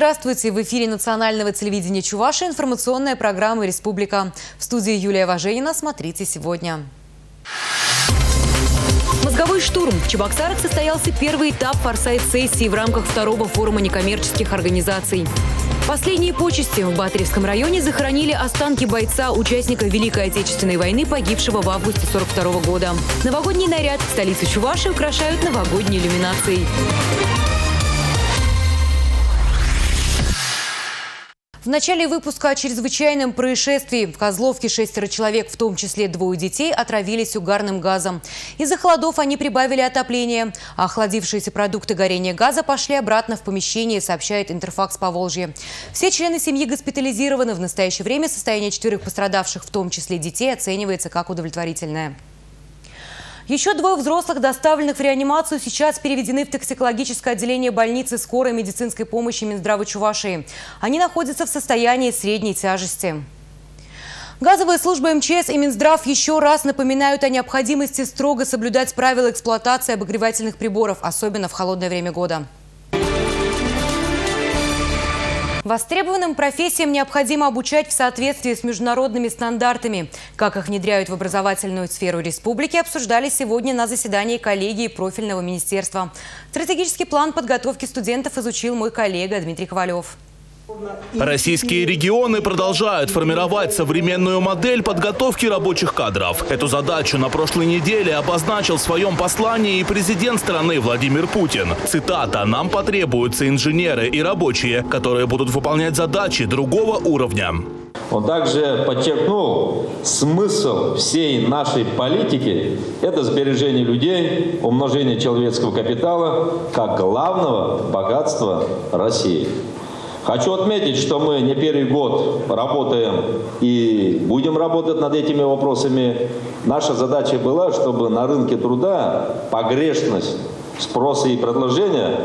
Здравствуйте! В эфире национального телевидения Чувашии информационная программа «Республика». В студии Юлия Важенина. Смотрите сегодня. Мозговой штурм. В Чебоксарах состоялся первый этап форсайт-сессии в рамках второго форума некоммерческих организаций. Последние почести. В Батыревском районе захоронили останки бойца, участника Великой Отечественной войны, погибшего в августе 1942 года. Новогодний наряд в столице Чувашии украшают новогодней иллюминацией. В начале выпуска о чрезвычайном происшествии. В Козловке 6 человек, в том числе 2 детей, отравились угарным газом. Из-за холодов они прибавили отопление. А охладившиеся продукты горения газа пошли обратно в помещение, сообщает Интерфакс Поволжье. Все члены семьи госпитализированы. В настоящее время состояние 4 пострадавших, в том числе детей, оценивается как удовлетворительное. Еще 2 взрослых, доставленных в реанимацию, сейчас переведены в токсикологическое отделение больницы скорой медицинской помощи Минздрава Чувашии. Они находятся в состоянии средней тяжести. Газовые службы МЧС и Минздрав еще раз напоминают о необходимости строго соблюдать правила эксплуатации обогревательных приборов, особенно в холодное время года. Востребованным профессиям необходимо обучать в соответствии с международными стандартами. Как их внедряют в образовательную сферу республики, обсуждали сегодня на заседании коллегии профильного министерства. Стратегический план подготовки студентов изучил мой коллега Дмитрий Ковалев. Российские регионы продолжают формировать современную модель подготовки рабочих кадров. Эту задачу на прошлой неделе обозначил в своем послании и президент страны Владимир Путин. Цитата: «Нам потребуются инженеры и рабочие, которые будут выполнять задачи другого уровня». Он также подчеркнул, смысл всей нашей политики – это сбережение людей, умножение человеческого капитала как главного богатства России. Хочу отметить, что мы не первый год работаем и будем работать над этими вопросами. Наша задача была, чтобы на рынке труда погрешность спроса и предложения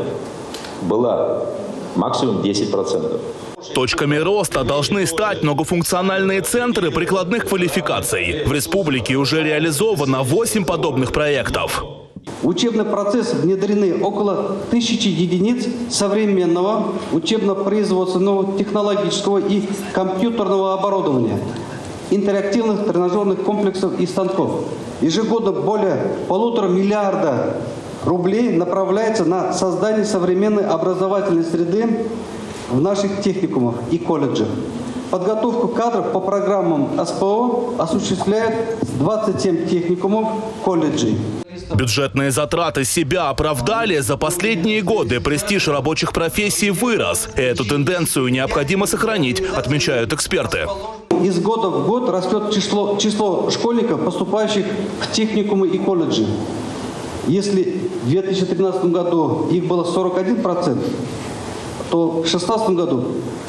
была максимум 10%. Точками роста должны стать многофункциональные центры прикладных квалификаций. В республике уже реализовано 8 подобных проектов. В учебный процесс внедрены около 1000 единиц современного учебно-производственного, технологического и компьютерного оборудования, интерактивных тренажерных комплексов и станков. Ежегодно более 1,5 миллиарда рублей направляется на создание современной образовательной среды в наших техникумах и колледжах. Подготовку кадров по программам СПО осуществляют 27 техникумов, колледжей. Бюджетные затраты себя оправдали. За последние годы престиж рабочих профессий вырос. Эту тенденцию необходимо сохранить, отмечают эксперты. Из года в год растет число школьников, поступающих в техникумы и колледжи. Если в 2013 году их было 41%, то в 2016 году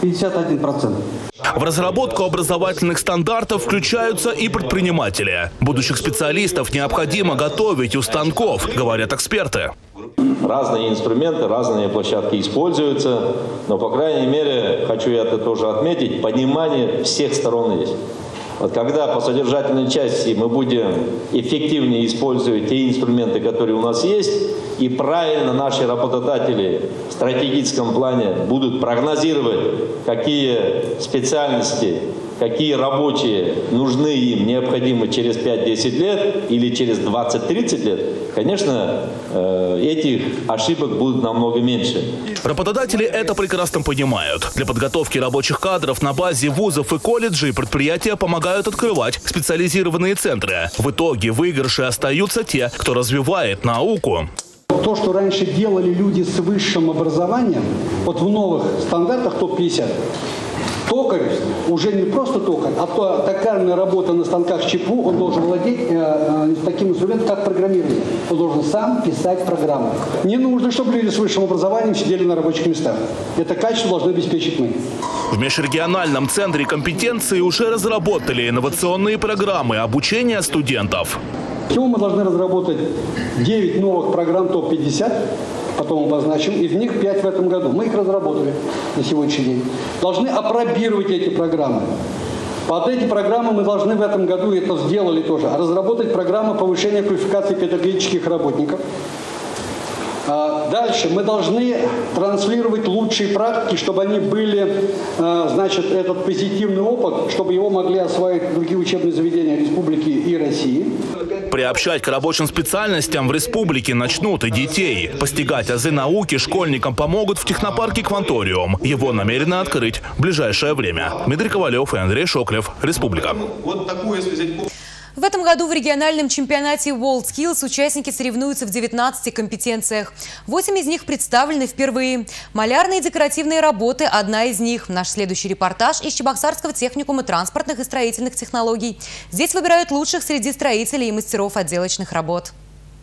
51%. В разработку образовательных стандартов включаются и предприниматели. Будущих специалистов необходимо готовить у станков, говорят эксперты. Разные инструменты, разные площадки используются, но, по крайней мере, хочу я это тоже отметить, понимание всех сторон есть. Вот когда по содержательной части мы будем эффективнее использовать те инструменты, которые у нас есть, и правильно наши работодатели в стратегическом плане будут прогнозировать, какие специальности, какие рабочие нужны им, необходимы через 5-10 лет или через 20-30 лет, конечно, этих ошибок будет намного меньше. Работодатели это прекрасно понимают. Для подготовки рабочих кадров на базе вузов и колледжей предприятия помогают открывать специализированные центры. В итоге в выигрыше остаются те, кто развивает науку. То, что раньше делали люди с высшим образованием, вот в новых стандартах ТОП-50, токарь уже не просто токарь, а токарная работа на станках ЧПУ, он должен владеть таким инструментом, как программирование. Он должен сам писать программы. Не нужно, чтобы люди с высшим образованием сидели на рабочих местах. Это качество должны обеспечить мы. В межрегиональном центре компетенции уже разработали инновационные программы обучения студентов. Всего мы должны разработать 9 новых программ ТОП-50, потом обозначим, из них 5 в этом году. Мы их разработали на сегодняшний день. Должны апробировать эти программы. Под эти программы мы должны в этом году, и это сделали тоже, разработать программу повышения квалификации педагогических работников. Дальше мы должны транслировать лучшие практики, чтобы они были, значит, этот позитивный опыт, чтобы его могли осваивать другие учебные заведения республики и России. Приобщать к рабочим специальностям в республике начнут и детей. Постигать азы науки школьникам помогут в технопарке «Кванториум». Его намерены открыть в ближайшее время. Дмитрий Ковалев и Андрей Шоклев. Республика. В этом году в региональном чемпионате WorldSkills участники соревнуются в 19 компетенциях. 8 из них представлены впервые. Малярные и декоративные работы – одна из них. Наш следующий репортаж из Чебоксарского техникума транспортных и строительных технологий. Здесь выбирают лучших среди строителей и мастеров отделочных работ.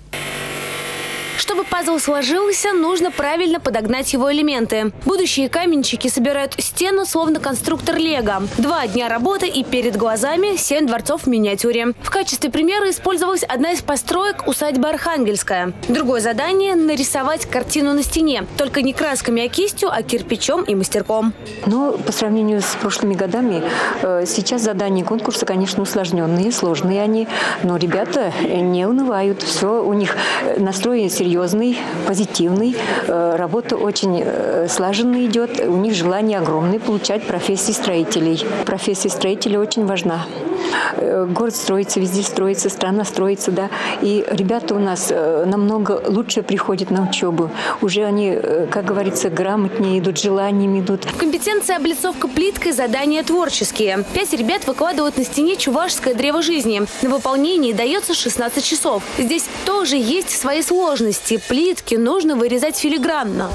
Чтобы пазл сложился, нужно правильно подогнать его элементы. Будущие каменщики собирают стену, словно конструктор Лего. 2 дня работы и перед глазами 7 дворцов в миниатюре. В качестве примера использовалась одна из построек усадьбы Архангельская. Другое задание – нарисовать картину на стене. Только не красками, а кистью, а кирпичом и мастерком. Но по сравнению с прошлыми годами, сейчас задания конкурса, конечно, усложненные, сложные они. Но ребята не унывают. Все у них настрой серьезный, позитивный. Работа очень слаженно идет. У них желание огромное получать профессии строителей. Профессия строителя очень важна. Город строится, везде строится, страна строится, да. И ребята у нас намного лучше приходят на учебу. Уже они, как говорится, грамотнее идут, желаниями идут. В компетенции облицовка плиткой задания творческие. 5 ребят выкладывают на стене чувашское древо жизни. На выполнение дается 16 часов. Здесь тоже есть свои сложности. Плитки нужно вырезать филигранно.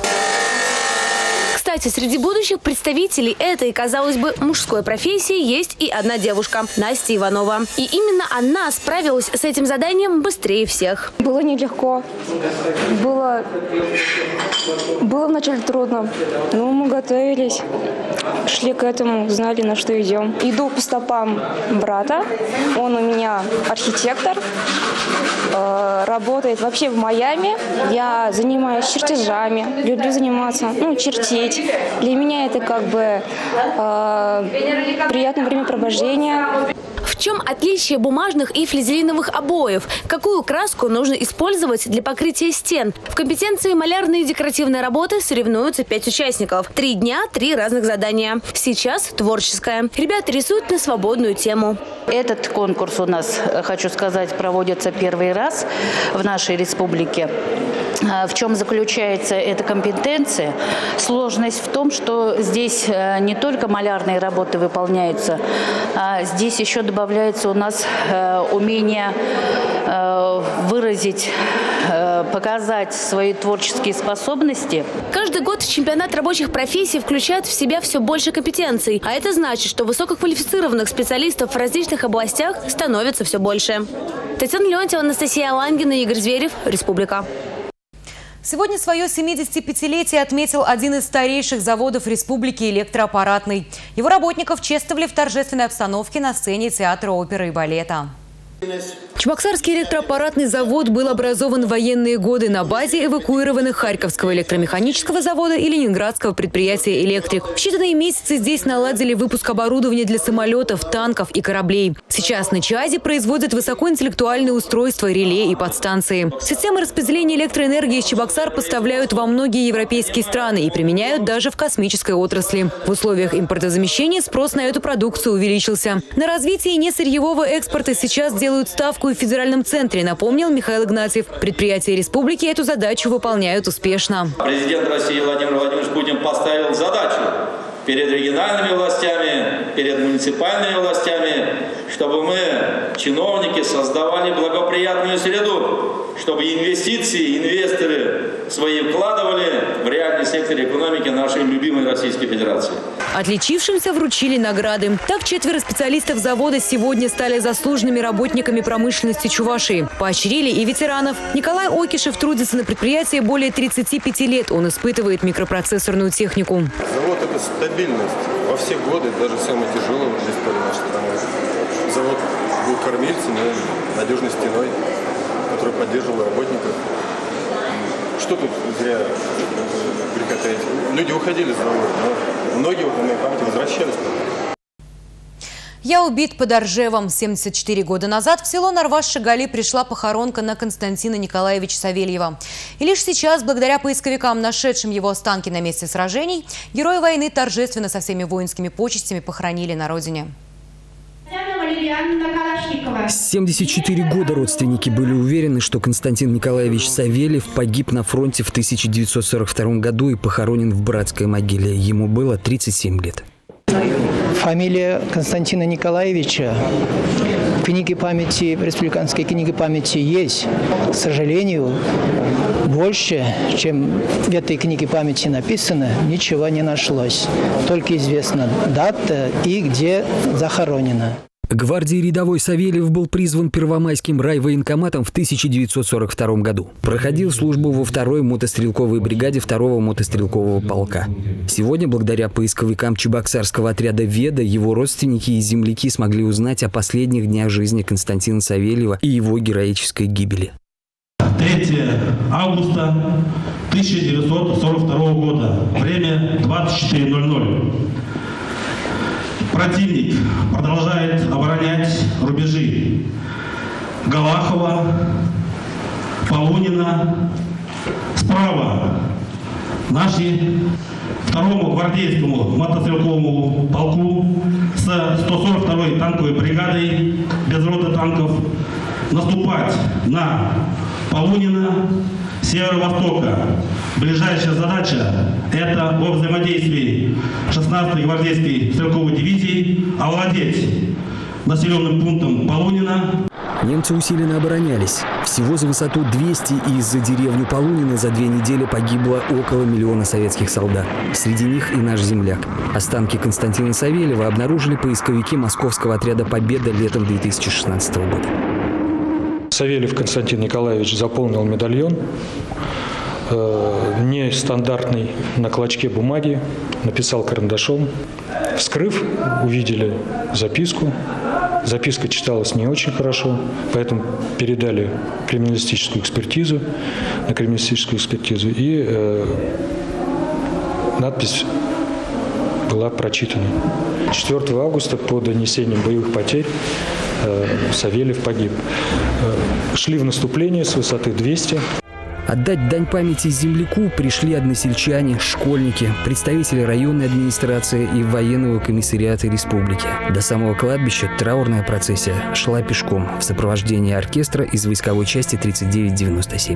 Кстати, среди будущих представителей этой, казалось бы, мужской профессии есть и одна девушка – Настя Иванова. И именно она справилась с этим заданием быстрее всех. Было нелегко. Было вначале трудно. Но мы готовились, шли к этому, знали, на что идем. Иду по стопам брата. Он у меня архитектор. Работает вообще в Майами. Я занимаюсь чертежами, люблю заниматься, чертить. Для меня это как бы приятное времяпровождения. В чем отличие бумажных и флизелиновых обоев? Какую краску нужно использовать для покрытия стен? В компетенции малярные и декоративные работы соревнуются 5 участников. 3 дня, 3 разных задания. Сейчас творческое. Ребята рисуют на свободную тему. Этот конкурс у нас, хочу сказать, проводится первый раз в нашей республике. В чем заключается эта компетенция? Сложность в том, что здесь не только малярные работы выполняются, а здесь еще добавляется у нас умение выразить, показать свои творческие способности. Каждый год чемпионат рабочих профессий включает в себя все больше компетенций. А это значит, что высококвалифицированных специалистов в различных областях становится все больше. Татьяна Леонтьева, Анастасия Алангина, Игорь Зверев. Республика. Сегодня свое 75-летие отметил один из старейших заводов республики – электроаппаратный. Его работников чествовали в торжественной обстановке на сцене театра оперы и балета. Чебоксарский электроаппаратный завод был образован в военные годы на базе эвакуированных Харьковского электромеханического завода и ленинградского предприятия «Электрик». В считанные месяцы здесь наладили выпуск оборудования для самолетов, танков и кораблей. Сейчас на ЧАЗе производят высокоинтеллектуальные устройства, реле и подстанции. Системы распределения электроэнергии из Чебоксар поставляют во многие европейские страны и применяют даже в космической отрасли. В условиях импортозамещения спрос на эту продукцию увеличился. На развитие несырьевого экспорта сейчас делают ставку и в федеральном центре, напомнил Михаил Игнатьев. Предприятия республики эту задачу выполняют успешно. Президент России Владимир Владимирович Путин поставил задачу перед региональными властями, перед муниципальными властями, чтобы мы, чиновники, создавали благоприятную среду, чтобы инвестиции, инвесторы свои вкладывали в реальный сектор экономики нашей любимой Российской Федерации. Отличившимся вручили награды. Так 4 специалистов завода сегодня стали заслуженными работниками промышленности Чувашии. Поощрили и ветеранов. Николай Окишев трудится на предприятии более 35 лет. Он испытывает микропроцессорную технику. Завод – это стабильность. Во все годы, даже самые тяжелые в истории нашей страны. Завод был кормильцем, надежной стеной, который поддерживал работников. Что тут зря греха таить? Люди уходили с завода, но многие, вот, на моей памяти, возвращались. Я убит под Оржевом. 74 года назад в село Нарваш-Шагали пришла похоронка на Константина Николаевича Савельева. И лишь сейчас, благодаря поисковикам, нашедшим его останки на месте сражений, герои войны торжественно со всеми воинскими почестями похоронили на родине. 74 года родственники были уверены, что Константин Николаевич Савельев погиб на фронте в 1942 году и похоронен в братской могиле. Ему было 37 лет. Фамилия Константина Николаевича в книге памяти, в республиканской книге памяти есть. К сожалению, больше, чем в этой книге памяти написано, ничего не нашлось. Только известна дата и где захоронено. Гвардии рядовой Савельев был призван Первомайским райвоенкоматом в 1942 году. Проходил службу во 2-й мотострелковой бригаде 2-го мотострелкового полка. Сегодня, благодаря поисковикам Чебоксарского отряда «Веда», его родственники и земляки смогли узнать о последних днях жизни Константина Савельева и его героической гибели. 3 августа 1942 года. Время 24:00. Противник продолжает оборонять рубежи Галахова, Полунина. Справа наши 2-му гвардейскому мотострелковому полку с 142-й танковой бригадой без роты танков наступать на Полунина с северо-востока. Ближайшая задача – это во взаимодействии 16-й гвардейской стрелковой дивизии овладеть населенным пунктом Полунина. Немцы усиленно оборонялись. Всего за высоту 200 и за деревню Полунина за 2 недели погибло около 1 миллиона советских солдат. Среди них и наш земляк. Останки Константина Савельева обнаружили поисковики московского отряда «Победа» летом 2016 года. Савельев Константин Николаевич заполнил медальон, нестандартный, на клочке бумаги, написал карандашом. Вскрыв, увидели записку. Записка читалась не очень хорошо, поэтому передали криминалистическую экспертизу, на криминалистическую экспертизу, и надпись была прочитана. 4 августа по донесениям боевых потерь Савельев погиб. Шли в наступление с высоты 200. Отдать дань памяти земляку пришли односельчане, школьники, представители районной администрации и военного комиссариата республики. До самого кладбища траурная процессия шла пешком в сопровождении оркестра из войсковой части 3997.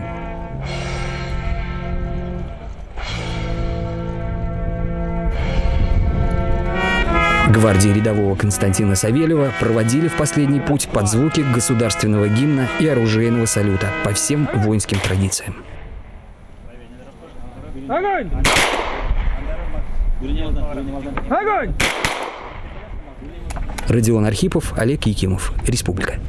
Гвардии рядового Константина Савельева проводили в последний путь под звуки государственного гимна и оружейного салюта по всем воинским традициям. Огонь! Огонь! Родион Архипов, Олег Якимов. Республика.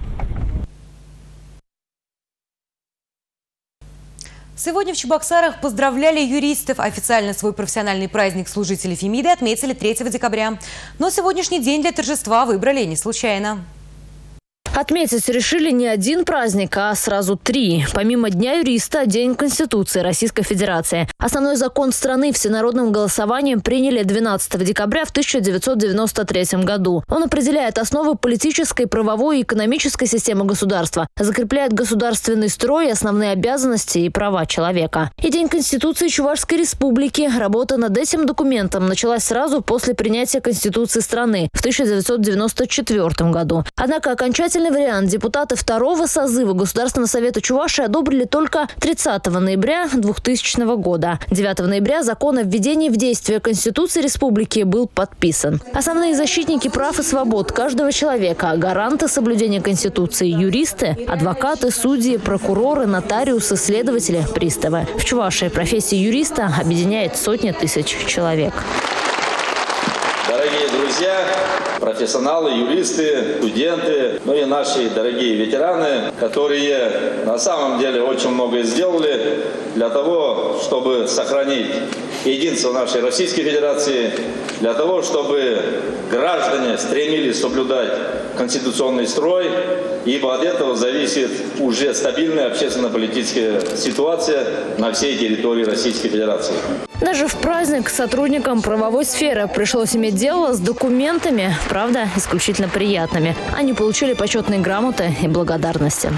Сегодня в Чебоксарах поздравляли юристов. Официально свой профессиональный праздник служители Фемиды отметили 3 декабря. Но сегодняшний день для торжества выбрали не случайно. Отметить решили не один праздник, а сразу 3. Помимо Дня юриста, День Конституции Российской Федерации. Основной закон страны всенародным голосованием приняли 12 декабря в 1993 году. Он определяет основы политической, правовой и экономической системы государства, закрепляет государственный строй, основные обязанности и права человека. И День Конституции Чувашской Республики. Работа над этим документом началась сразу после принятия Конституции страны в 1994 году. Однако окончательный вариант депутаты 2-го созыва Государственного совета Чувашии одобрили только 30 ноября 2000 года. 9 ноября закон о введении в действие Конституции Республики был подписан. Основные защитники прав и свобод каждого человека, гаранты соблюдения Конституции, юристы, адвокаты, судьи, прокуроры, нотариусы, следователи, приставы. В Чувашии профессия юриста объединяет сотни тысяч человек. Дорогие друзья, профессионалы, юристы, студенты, ну и наши дорогие ветераны, которые на самом деле очень многое сделали для того, чтобы сохранить единство нашей Российской Федерации, для того, чтобы граждане стремились соблюдать конституционный строй ибо от этого зависит уже стабильная общественно-политическая ситуация на всей территории Российской Федерации. Даже в праздник сотрудникам правовой сферы пришлось иметь дело с документами, правда, исключительно приятными. Они получили почетные грамоты и благодарности.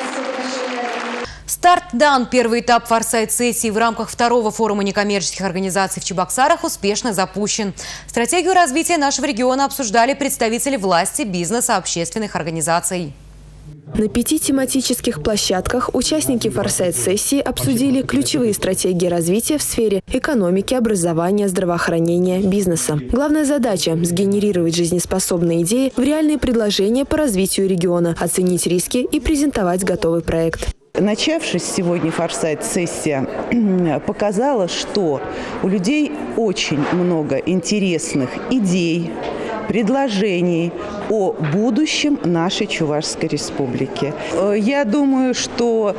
Старт дан. Первый этап форсайт-сессии в рамках второго форума некоммерческих организаций в Чебоксарах успешно запущен. Стратегию развития нашего региона обсуждали представители власти, бизнеса, общественных организаций. На 5 тематических площадках участники форсайт-сессии обсудили ключевые стратегии развития в сфере экономики, образования, здравоохранения, бизнеса. Главная задача – сгенерировать жизнеспособные идеи в реальные предложения по развитию региона, оценить риски и презентовать готовый проект. Начавшись сегодня форсайт-сессия показала, что у людей очень много интересных идей, предложений о будущем нашей Чувашской Республики. Я думаю, что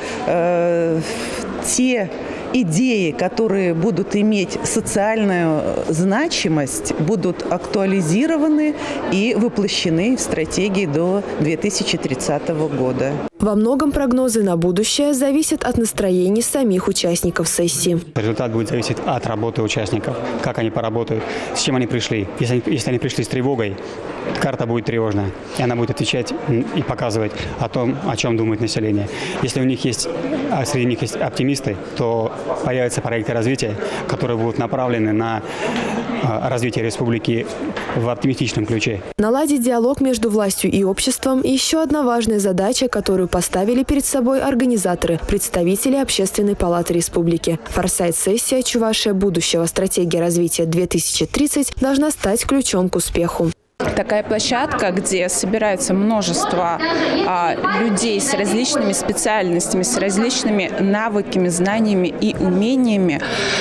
те идеи, которые будут иметь социальную значимость, будут актуализированы и воплощены в стратегии до 2030 года. Во многом прогнозы на будущее зависят от настроений самих участников сессии. Результат будет зависеть от работы участников, как они поработают, с чем они пришли. Если они пришли с тревогой, карта будет тревожная, и она будет отвечать и показывать о том, о чем думает население. Если среди них есть оптимисты, то появятся проекты развития, которые будут направлены на развитие республики в оптимистичном ключе. Наладить диалог между властью и обществом – еще одна важная задача, которую поставили перед собой организаторы, представители Общественной палаты республики. Форсайт-сессия «Чувашия будущего. Стратегия развития 2030» должна стать ключом к успеху. Такая площадка, где собирается множество людей с различными специальностями, с различными навыками, знаниями и умениями,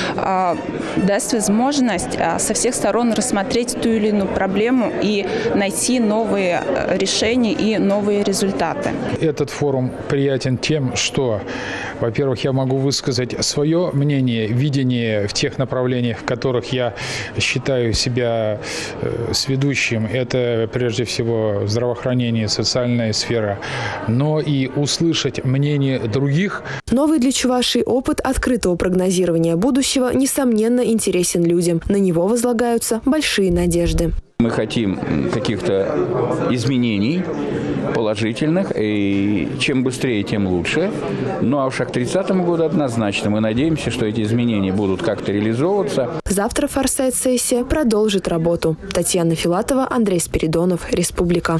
даст возможность со всех сторон рассмотреть ту или иную проблему и найти новые решения и новые результаты. Этот форум приятен тем, что, во-первых, я могу высказать свое мнение, видение в тех направлениях, в которых я считаю себя сведущим. Это прежде всего здравоохранение, социальная сфера, но и услышать мнение других. Новый для Чувашии опыт открытого прогнозирования будущего, несомненно, интересен людям. На него возлагаются большие надежды. Мы хотим каких-то изменений положительных, и чем быстрее, тем лучше. Ну а уж к 30 году однозначно мы надеемся, что эти изменения будут как-то реализовываться. Завтра форсайт-сессия продолжит работу. Татьяна Филатова, Андрей Спиридонов, Республика.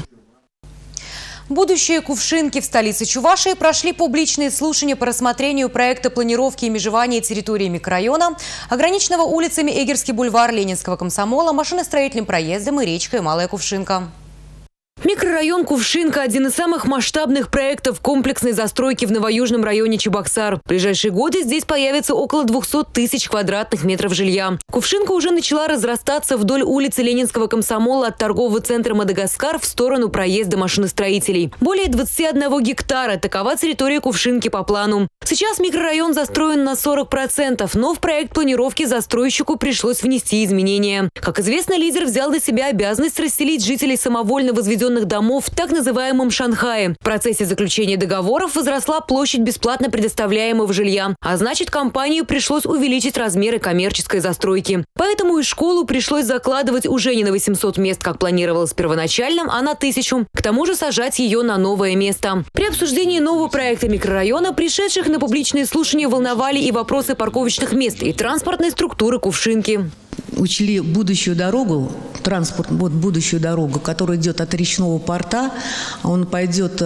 Будущие Кувшинки в столице Чувашии прошли публичные слушания по рассмотрению проекта планировки и межевания территории микрорайона, ограниченного улицами Эгерский бульвар, Ленинского комсомола, машиностроительным проездом и речкой Малая Кувшинка. Микрорайон Кувшинка – один из самых масштабных проектов комплексной застройки в новоюжном районе Чебоксар. В ближайшие годы здесь появится около 200 тысяч квадратных метров жилья. Кувшинка уже начала разрастаться вдоль улицы Ленинского комсомола от торгового центра «Мадагаскар» в сторону проезда машиностроителей. Более 21 гектара – такова территория Кувшинки по плану. Сейчас микрорайон застроен на 40%, но в проект планировки застройщику пришлось внести изменения. Как известно, лидер взял на себя обязанность расселить жителей самовольно возведенных домов в так называемом Шанхае. В процессе заключения договоров возросла площадь бесплатно предоставляемого жилья, а значит, компанию пришлось увеличить размеры коммерческой застройки. Поэтому и школу пришлось закладывать уже не на 800 мест, как планировалось первоначально, а на 1000. К тому же сажать ее на новое место. При обсуждении нового проекта микрорайона пришедших на публичные слушания волновали и вопросы парковочных мест и транспортной структуры Кувшинки. Учли будущую дорогу, будущую дорогу, которая идет от речного порта, он пойдет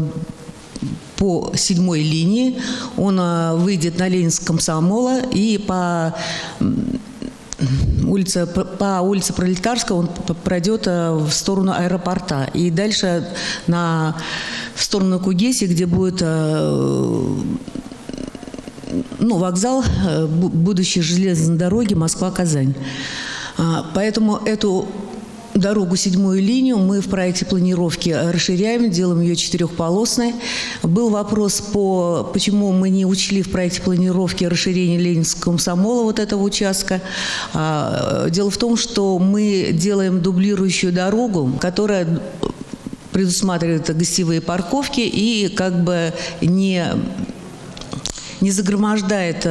по 7-й линии, он выйдет на Ленинском комсомола и по улице Пролетарского он пройдет в сторону аэропорта. И дальше в сторону Кугеси, где будет вокзал будущей железной дороги Москва-Казань. Поэтому эту дорогу 7-ю линию мы в проекте планировки расширяем, делаем ее 4-полосной. Был вопрос почему мы не учли в проекте планировки расширение Ленинского комсомола вот этого участка. Дело в том, что мы делаем дублирующую дорогу, которая предусматривает гостевые парковки и как бы не загромождает,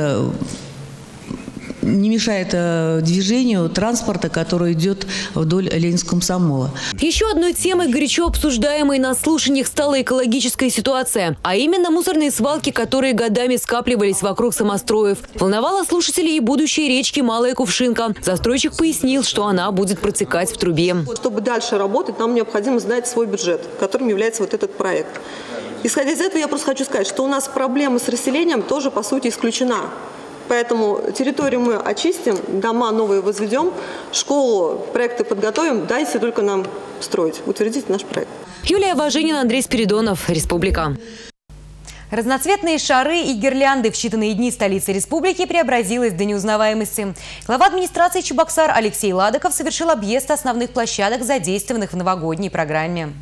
не мешает движению транспорта, который идет вдоль Ленинского комсомола. Еще одной темой, горячо обсуждаемой на слушаниях, стала экологическая ситуация. А именно мусорные свалки, которые годами скапливались вокруг самостроев. Волновало слушателей и будущее речки Малая Кувшинка. Застройщик пояснил, что она будет протекать в трубе. Чтобы дальше работать, нам необходимо знать свой бюджет, которым является вот этот проект. Исходя из этого, я просто хочу сказать, что у нас проблема с расселением тоже, по сути, исключена. Поэтому территорию мы очистим, дома новые возведем, школу, проекты подготовим. Дайте только нам строить. Утвердите наш проект. Юлия Важенина, Андрей Спиридонов, Республика. Разноцветные шары и гирлянды в считанные дни столицы республики преобразилась до неузнаваемости. Глава администрации Чебоксар Алексей Ладыков совершил объезд основных площадок, задействованных в новогодней программе.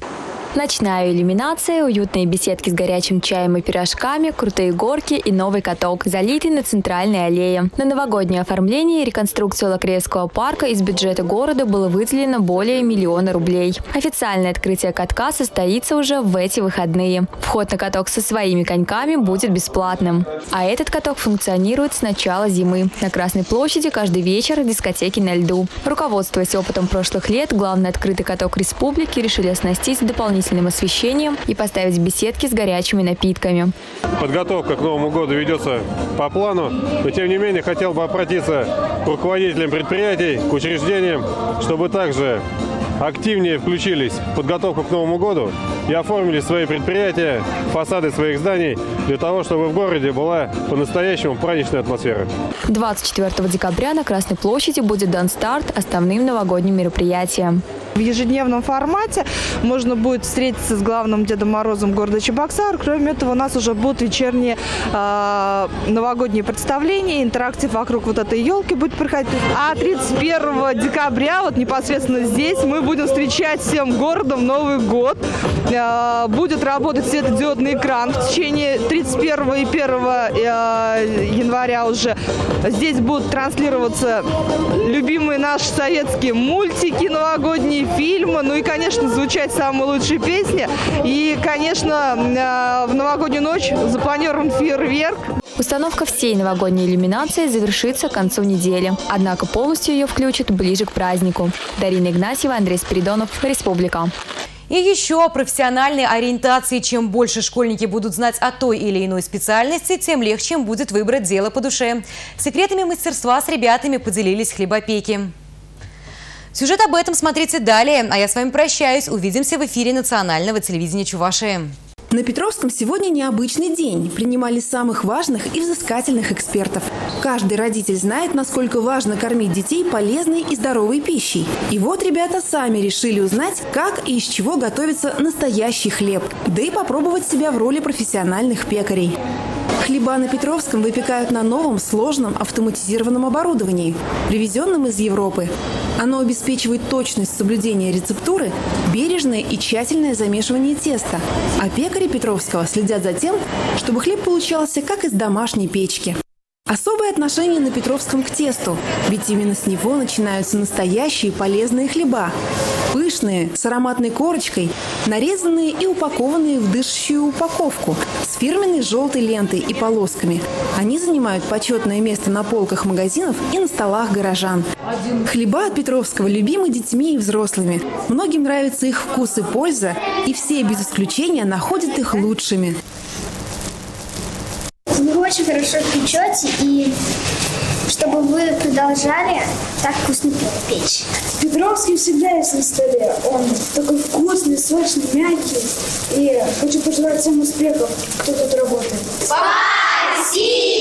Ночная иллюминация, уютные беседки с горячим чаем и пирожками, крутые горки и новый каток, залитый на центральной аллее. На новогоднее оформление и реконструкцию Лакреевского парка из бюджета города было выделено более 1 миллиона рублей. Официальное открытие катка состоится уже в эти выходные. Вход на каток со своими коньками будет бесплатным. А этот каток функционирует с начала зимы. На Красной площади каждый вечер дискотеки на льду. Руководствуясь опытом прошлых лет, главный открытый каток республики решили оснастить дополнительным освещением и поставить беседки с горячими напитками. Подготовка к Новому году ведется по плану, но тем не менее хотел бы обратиться к руководителям предприятий, к учреждениям, чтобы также активнее включились в подготовку к Новому году и оформили свои предприятия, фасады своих зданий для того, чтобы в городе была по-настоящему праздничная атмосфера. 24 декабря на Красной площади будет дан старт основным новогодним мероприятиям. В ежедневном формате можно будет встретиться с главным Дедом Морозом города Чебоксар. Кроме этого, у нас уже будут вечерние новогодние представления, интерактив вокруг вот этой елки будет проходить. А 31 декабря, вот непосредственно здесь, мы будем встречать всем городом Новый год. Будет работать светодиодный экран в течение 31 и 1 января уже. Здесь будут транслироваться любимые наши советские мультики новогодние, фильмы, ну и, конечно, звучать самые лучшие песни. И, конечно, в новогоднюю ночь запланирован фейерверк. Установка всей новогодней иллюминации завершится к концу недели. Однако полностью ее включат ближе к празднику. Дарина Игнатьева, Андрей Спиридонов, Республика. И еще о профессиональной ориентации. Чем больше школьники будут знать о той или иной специальности, тем легче им будет выбрать дело по душе. Секретами мастерства с ребятами поделились хлебопеки. Сюжет об этом смотрите далее. А я с вами прощаюсь. Увидимся в эфире национального телевидения Чувашии. На Петровском сегодня необычный день. Принимали самых важных и взыскательных экспертов. Каждый родитель знает, насколько важно кормить детей полезной и здоровой пищей. И вот ребята сами решили узнать, как и из чего готовится настоящий хлеб. Да и попробовать себя в роли профессиональных пекарей. Хлеба на Петровском выпекают на новом сложном автоматизированном оборудовании, привезенном из Европы. Оно обеспечивает точность соблюдения рецептуры, бережное и тщательное замешивание теста. А пекари Петровского следят за тем, чтобы хлеб получался как из домашней печки. Особое отношение на Петровском к тесту, ведь именно с него начинаются настоящие полезные хлеба. Пышные, с ароматной корочкой, нарезанные и упакованные в дышащую упаковку, с фирменной желтой лентой и полосками. Они занимают почетное место на полках магазинов и на столах горожан. Хлеба от Петровского любимы детьми и взрослыми. Многим нравится их вкус и польза, и все без исключения находят их лучшими. Вы очень хорошо печете, и чтобы вы продолжали так вкусно печь. Петровский всегда есть на столе. Он такой вкусный, сочный, мягкий. И хочу пожелать всем успехов, кто тут работает. Спасибо!